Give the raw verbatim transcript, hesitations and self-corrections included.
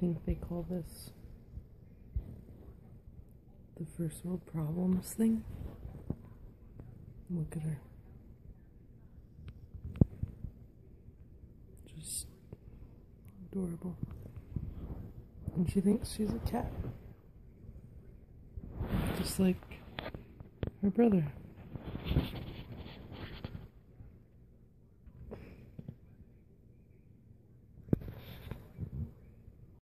think they call this the first world problems thing. Look at her. Just adorable. And she thinks she's a cat. Just like her brother.